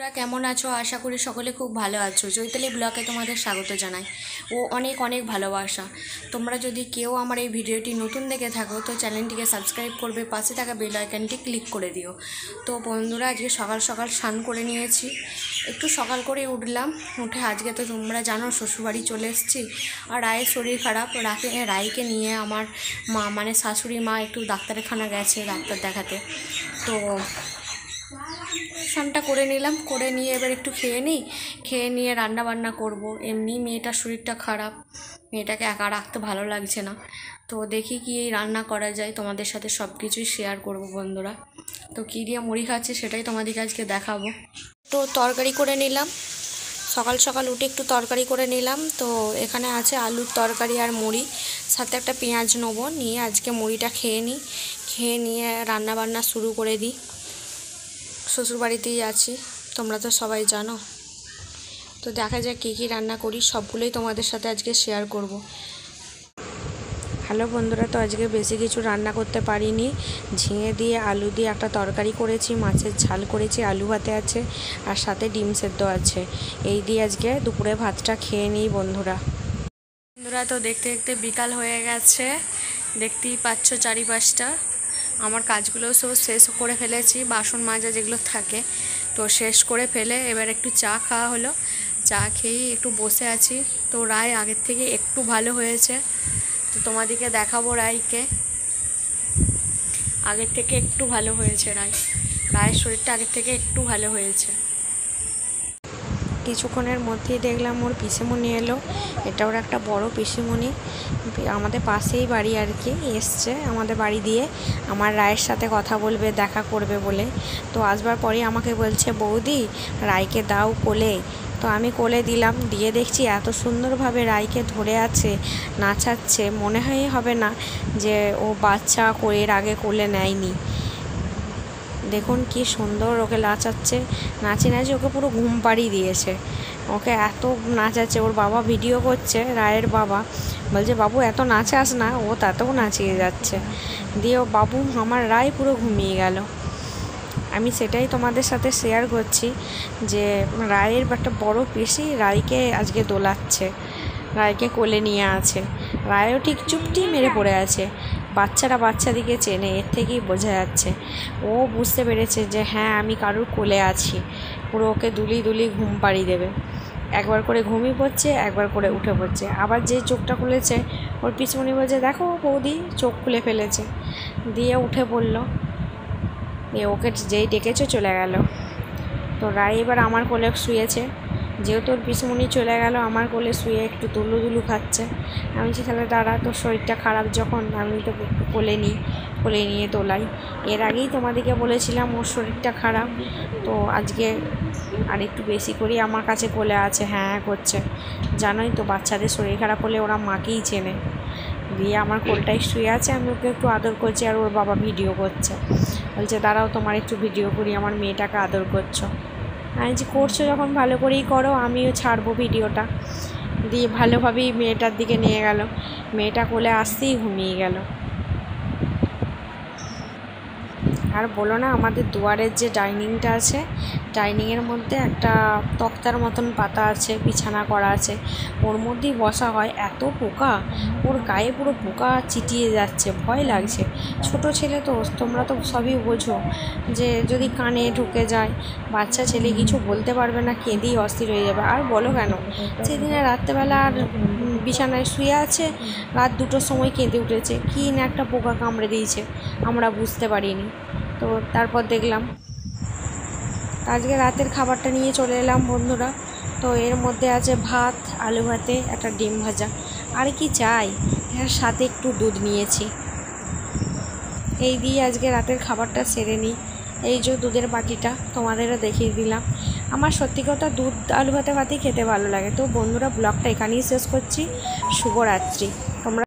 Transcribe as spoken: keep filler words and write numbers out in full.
তোমরা কেমন আছো? আশা করি সকলে খুব ভালো আছো। চৈতালি ব্লগে তোমাদের স্বাগত জানাই ও অনেক অনেক ভালোবাসা। তোমরা যদি কেউ আমার এই ভিডিওটি নতুন দেখে থাকো তো চ্যানেলটিকে সাবস্ক্রাইব করবে, পাশে থাকা বেল আইকনটি ক্লিক করে দিও। তো বন্ধুরা, আজকে সকাল সকাল স্নান করে নিয়েছি, একটু সকাল করে উঠলাম। উঠে আজকে তো তোমরা জানো শ্বশুরবাড়ি চলে এসেছি, আর রায়ের শরীর খারাপ। রাকে রায়কে নিয়ে আমার মা মানে শাশুড়ি মা একটু ডাক্তারখানা গেছে ডাক্তার দেখাতে। তো স্নানটা করে নিলাম, করে নিয়ে এবার একটু খেয়ে নিই, খেয়ে নিয়ে রান্না বান্না করব। এমনি মেয়েটার শরীরটা খারাপ, মেয়েটাকে একা রাখতে ভালো লাগছে না। তো দেখি কি রান্না করা যায়, তোমাদের সাথে সব কিছুই শেয়ার করব বন্ধুরা। তো কী দিয়ে মুড়ি খাচ্ছে সেটাই তোমাদেরকে আজকে দেখাবো। তো তরকারি করে নিলাম, সকাল সকাল উঠে একটু তরকারি করে নিলাম। তো এখানে আছে আলুর তরকারি আর মুড়ি, সাথে একটা পেঁয়াজ নেবো, নিয়ে আজকে মুড়িটা খেয়ে নিই, খেয়ে নিয়ে রান্না বান্না শুরু করে দিই। শ্বশুরবাড়িতেই আছি, তোমরা তো সবাই জানো। তো দেখা যাক কী কী রান্না করি, সবগুলোই তোমাদের সাথে আজকে শেয়ার করব। হ্যালো বন্ধুরা, তো আজকে বেশি কিছু রান্না করতে পারিনি। ঝিঙে দিয়ে আলু দিয়ে একটা তরকারি করেছি, মাছের ঝাল করেছি, আলু ভাতে আছে, আর সাথে ডিম সেদ্ধ আছে। এই দিয়ে আজকে দুপুরে ভাতটা খেয়ে নিই বন্ধুরা। বন্ধুরা, তো দেখতে দেখতে বিকাল হয়ে গেছে, দেখতেই পাচ্ছ চারিপাশটা। আমার কাজগুলো সব শেষ করে ফেলেছি, বাসন মাজা যেগুলো থাকে তো শেষ করে ফেলে এবার একটু চা খাওয়া হলো। চা খেয়েই একটু বসে আছি। তো রায় আগের থেকে একটু ভালো হয়েছে, তো তোমাদেরকে দেখাবো রায়কে। আগের থেকে একটু ভালো হয়েছে রায়, রায়ের শরীরটা আগের থেকে একটু ভালো হয়েছে। কিছুক্ষণের মধ্যেই দেখলাম ওর পিসিমণি এলো। এটা ওর একটা বড় পিসিমণি, আমাদের পাশেই বাড়ি আর কি, এসছে আমাদের বাড়ি দিয়ে আমার রায়ের সাথে কথা বলবে, দেখা করবে বলে। তো আসবার পরেই আমাকে বলছে, বৌদি রায়কে দাও কোলে। তো আমি কোলে দিলাম, দিয়ে দেখছি এত সুন্দরভাবে রায়কে ধরে আছে, নাচাচ্ছে। মনে হয় হবে না যে ও বাচ্চা করে এর আগে কোলে নেয়নি। দেখুন কি সুন্দর ওকে নাচাচ্ছে, নাচে নাচে ওকে পুরো ঘুম পাড়িয়ে দিয়েছে। ওকে এত নাচাচ্ছে, ওর বাবা ভিডিও করছে, রায়ের বাবা বলছে, বাবু এত নাচাস না, ও তাতেও নাচিয়ে যাচ্ছে। দিয়ে ও বাবু আমার রায় পুরো ঘুমিয়ে গেল। আমি সেটাই তোমাদের সাথে শেয়ার করছি যে রায়ের একটা বড় পিসি রায়কে আজকে দোলাচ্ছে, রায়কে কোলে নিয়ে আছে। রায়ও ঠিক চুপটি মেরে পড়ে আছে। বাচ্চারা বাচ্চাদিকে চেনে, এর থেকেই বোঝা যাচ্ছে। ও বুঝতে পেরেছে যে হ্যাঁ আমি কারুর কোলে আছি, পুরো ওকে দুলি দুলি ঘুম পাড়িয়ে দেবে। একবার করে ঘুমিয়ে পড়ছে, একবার করে উঠে পড়ছে। আবার যে চোখটা খুলেছে ওর পিছনে বলছে, দেখো বৌদি চোখ খুলে ফেলেছে। দিয়ে উঠে পড়ল, দিয়ে ওকে যেই ডেকেছে চলে গেল। তো রায় এবার আমার কোলে শুয়েছে, যেহেতু ওর পিসুমণি চলে গেল, আমার কোলে শুয়ে একটু তুলু দুলু খাচ্ছে। আমি যে তাহলে দাঁড়া, তোর শরীরটা খারাপ যখন, আমি তো একটু কোলে নিই, কোলে নিয়ে তোলাই। এর আগেই তোমাদেরকে বলেছিলাম ওর শরীরটা খারাপ, তো আজকে আর একটু বেশি করেই আমার কাছে কোলে আছে, হ্যাঁ হ্যাঁ করছে। জানোই তো বাচ্চাদের শরীর খারাপ হলে ওরা মাকেই চেনে। দিয়ে আমার কোলটাই শুয়ে আছে, আমি ওকে একটু আদর করছি, আর ওর বাবা ভিডিও করছে, বলছে দাঁড়াও তোমার একটু ভিডিও করি, আমার মেয়েটাকে আদর করছো। আমি যে করছো যখন ভালো করেই করো, আমিও ছাড়বো ভিডিওটা। দিয়ে ভালোভাবেই মেয়েটার দিকে নিয়ে গেল, মেয়েটা কোলে আসতেই ঘুমিয়ে গেল। আর বলো না, আমাদের দুয়ারের যে ডাইনিংটা আছে, ডাইনিংয়ের মধ্যে একটা তক্তার মতন পাতা আছে, বিছানা করা আছে, ওর মধ্যেই বসা হয়। এত পোকা, ওর গায়ে পুরো পোকা চিটিয়ে যাচ্ছে, ভয় লাগছে। ছোট ছেলে তো, তোমরা তো সবই বোঝো যে যদি কানে ঢুকে যায়, বাচ্চা ছেলে কিছু বলতে পারবে না, কেঁদেই অস্থির হয়ে যাবে। আর বলো কেন, সেদিনে রাত্রেবেলা আর বিছানায় শুয়ে আছে, রাত দুটোর সময় কেঁদে উঠেছে, কী না একটা পোকা কামড়ে দিয়েছে, আমরা বুঝতে পারিনি। তো তারপর দেখলাম, আজকে রাতের খাবারটা নিয়ে চলে এলাম বন্ধুরা। তো এর মধ্যে আছে ভাত, আলু ভাতে, একটা ডিম ভাজা, আর কি চাই। এর সাথে একটু দুধ নিয়েছি, এই দিয়ে আজকে রাতের খাবারটা সেরে নিই। এই যে দুধের বাটিটা তোমাদেরও দেখিয়ে দিলাম। আমার সত্যি কথা দুধ আলু ভাতে ভাতেই খেতে ভালো লাগে। তো বন্ধুরা, ব্লগটা এখানেই শেষ করছি। শুভরাত্রি। তোমরা